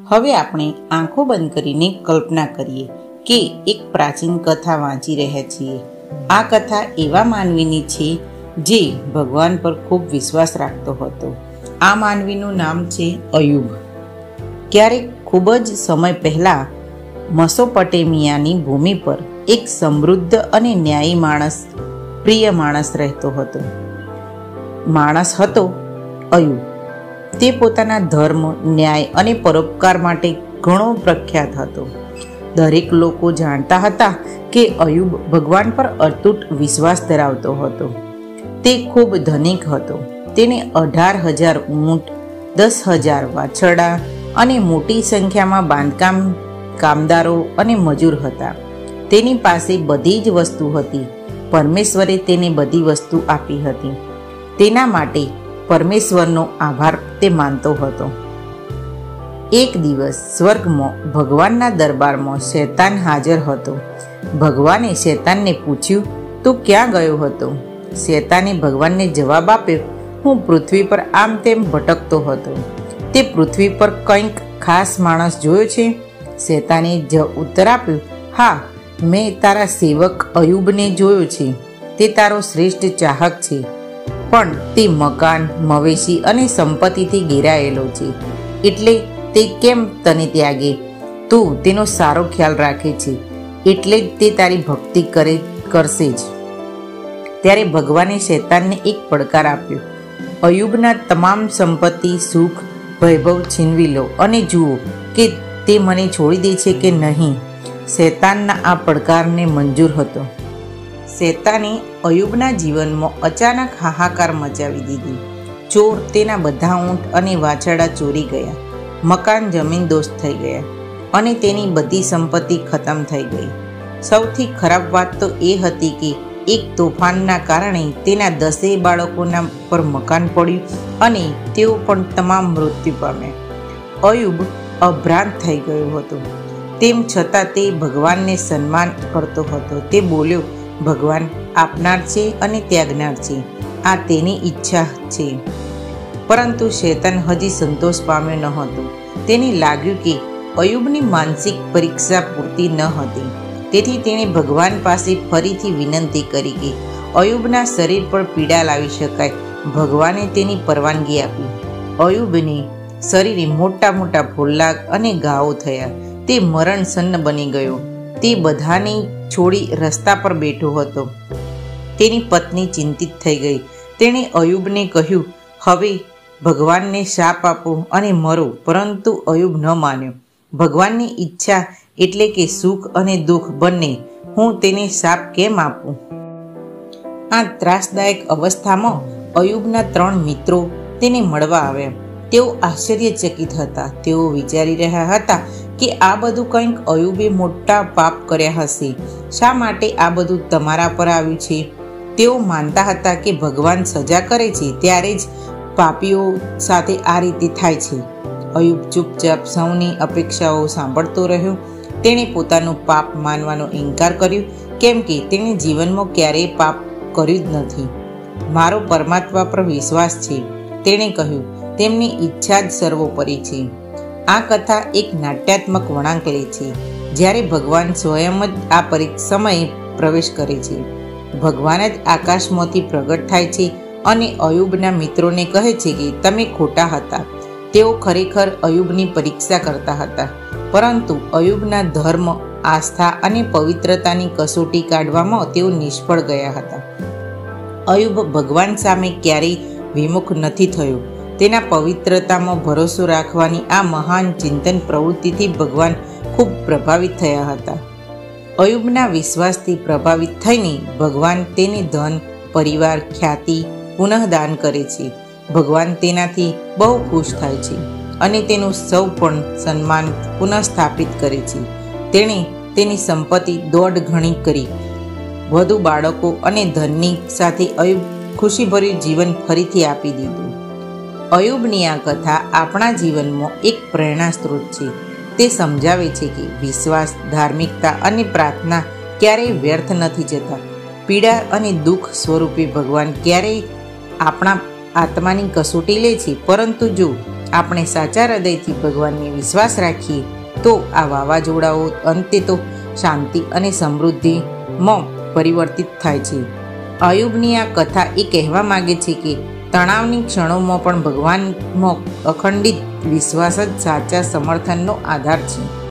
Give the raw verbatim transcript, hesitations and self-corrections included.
હવે આપણે આંખો બંધ કરીને કલ્પના કરીએ કે એક પ્રાચીન કથા વાંચી રહ્યા છીએ. આ કથા એવા માનવીની છે જે ભગવાન પર ખૂબ વિશ્વાસ રાખતો હતો. આ માનવીનું નામ છે અયુબ. ક્યારેક ખૂબ જ સમય પહેલા મેસોપોટેમિયાની ભૂમિ પર એક સમૃદ્ધ અને ન્યાયી માણસ પ્રિય માણસ રહેતો હતો. માણસ હતો અયુબ. તે પોતાના ધર્મ, ન્યાય અને પરોપકાર માટે ઘણો પ્રખ્યાત હતો. દરેક લોકો જાણતા હતા કે અયુબ ભગવાન પર અતૂટ વિશ્વાસ ધરાવતો હતો. તે ખૂબ ધનિક હતો. તેને અઢાર હજાર ઊંટ, દસ હજાર વાછરડા અને મોટી સંખ્યામાં બાંધકામ કામદારો અને મજૂર હતા. તેની પાસે બધી જ વસ્તુ હતી. પરમેશ્વરે તેને બધી વસ્તુ આપી હતી. તેના માટે પરમેશ્વરનો આભાર તે માનતો હતો. એક દિવસ સ્વર્ગમાં ભગવાનના દરબારમાં શૈતાન હાજર હતો. ભગવાને શૈતાનને પૂછ્યું, તું ક્યાં ગયો હતો? શૈતાને ભગવાનને જવાબ આપ્યો, હું પૃથ્વી પર આમ તેમ ભટકતો હતો. તે પૃથ્વી પર કંઈક ખાસ માણસ જોયો છે? શૈતાને જ ઉત્તર આપ્યો, હા, મેં તારા સેવક અયુબને જોયો છે. તે તારો શ્રેષ્ઠ ચાહક છે, પણ તે મકાન, મવેશી અને સંપત્તિથી ઘેરાયેલો છે. એટલે તે કેમ તને ત્યાગે? તું તેનો સારો ખ્યાલ રાખે છે, એટલે જ તે તારી ભક્તિ કરે કરશે જ. ત્યારે ભગવાને શૈતાનને એક પડકાર આપ્યો, અયુબના તમામ સંપત્તિ, સુખ, વૈભવ છીનવી લો અને જુઓ કે તે મને છોડી દે છે કે નહીં. શૈતાનના આ પડકારને મંજૂર હતો. શૈતાને અયુબના જીવનમાં અચાનક હાહાકાર મચાવી દીધી. ચોર તેના બધા ઊંટ અને વાછરડા ચોરી ગયા. મકાન જમીનદોસ્ત થઈ ગયા અને તેની બધી સંપત્તિ ખતમ થઈ ગઈ. સૌથી ખરાબ વાત તો એ હતી કે એક તોફાનના કારણે તેના દસેય બાળકોના પર મકાન પડ્યું અને તેઓ પણ તમામ મૃત્યુ પામ્યા. અયુબ અભ્રાંત થઈ ગયો હતો. તેમ છતાં તે ભગવાનને સન્માન કરતો હતો. તે બોલ્યો, ભગવાન આપનાર છે અને ત્યાગનાર છે. આ તેની ઈચ્છા છે. પરંતુ શૈતાન હજી સંતોષ પામ્યો ન હતો. તેને લાગ્યું કે અયુબની માનસિક પરીક્ષા પૂરતી ન હતી. તેથી તેણે ભગવાન પાસે ફરીથી વિનંતી કરી કે અયુબના શરીર પર પીડા લાવી શકાય. ભગવાને તેની પરવાનગી આપી. અયુબને શરીરે મોટા મોટા ફોલ્લા અને ઘાવો થયા. તે મરણસન્ન બની ગયો. તે બધાને છોડી રસ્તા પર બેઠો હતો. તેની પત્ની ચિંતિત થઈ ગઈ. તેણે અયુબને કહ્યું, હવે ભગવાનને શાપ આપો અને મરો. પરંતુ અયુબ ન માન્યો. ભગવાનની ઈચ્છા એટલે કે સુખ અને દુઃખ બંને. હું તેને શાપ કેમ આપું? આ ત્રાસદાયક અવસ્થામાં અયુબના ત્રણ મિત્રો તેને મળવા આવ્યા. તેઓ આશ્ચર્યચકિત હતા. તેઓ વિચારી રહ્યા હતા કે આ બધું કંઈક અયુબે મોટા પાપ કર્યા હશે. શા માટે આ બધું તમારા પર આવ્યું છે? તેઓ માનતા હતા કે ભગવાન સજા કરે છે ત્યારે જ પાપીઓ સાથે આ રીતે થાય છે. અયુબ ચૂપચાપ સૌની અપેક્ષાઓ સાંભળતો રહ્યો. તેણે પોતાનું પાપ માનવાનો ઇનકાર કર્યો, કેમ કે તેણે જીવનમાં ક્યારેય પાપ કર્યું જ નથી. મારો પરમાત્મા પર વિશ્વાસ છે, તેણે કહ્યું. તેમની ઈચ્છા જ સર્વોપરી છે. આ કથા એક નાટ્યાત્મક વળાંક લે છે, જ્યારે ભગવાન સ્વયં જ આ સમયે પ્રવેશ કરે છે. ભગવાન જ આકાશમાંથી પ્રગટ થાય છે અને અયુબના મિત્રોને કહે છે કે તમે ખોટા હતા. તેઓ ખરેખર અયુબની પરીક્ષા કરતા હતા, પરંતુ અયુબના ધર્મ, આસ્થા અને પવિત્રતાની કસોટી કાઢવામાં તેઓ નિષ્ફળ ગયા હતા. અયુબ ભગવાન સામે ક્યારેય વિમુખ નથી થયો. તેના પવિત્રતામાં ભરોસો રાખવાની આ મહાન ચિંતન પ્રવૃત્તિથી ભગવાન ખૂબ પ્રભાવિત થયા હતા. અયુબના વિશ્વાસથી પ્રભાવિત થઈને ભગવાન તેને ધન, પરિવાર, ખ્યાતિ પુનઃદાન કરે છે. ભગવાન તેનાથી બહુ ખુશ થાય છે અને તેનું સૌ પણ સન્માન પુનઃસ્થાપિત કરે છે. તેણે તેની સંપત્તિ દોઢ ગણી કરી. વધુ બાળકો અને ધનની સાથે અયુબ ખુશીભર્યું જીવન ફરીથી આપી દીધું. અયુબની આ કથા આપણા જીવનમાં એક પ્રેરણા સ્ત્રોત છે. તે સમજાવે છે કે વિશ્વાસ, ધાર્મિકતા અને પ્રાર્થના ક્યારેય વ્યર્થ નથી જતા. પીડા અને દુઃખ સ્વરૂપે ભગવાન ક્યારેય આપણા આત્માની કસોટી લે છે, પરંતુ જો આપણે સાચા હૃદયથી ભગવાનને વિશ્વાસ રાખીએ તો આ વાવાઝોડાઓ અંતે તો શાંતિ અને સમૃદ્ધિમાં પરિવર્તિત થાય છે. અયુબની આ કથા એ કહેવા માગે છે કે તણાવની ક્ષણોમાં પણ ભગવાનમાં અખંડિત વિશ્વાસ જ સાચા સમર્થનનો આધાર છે.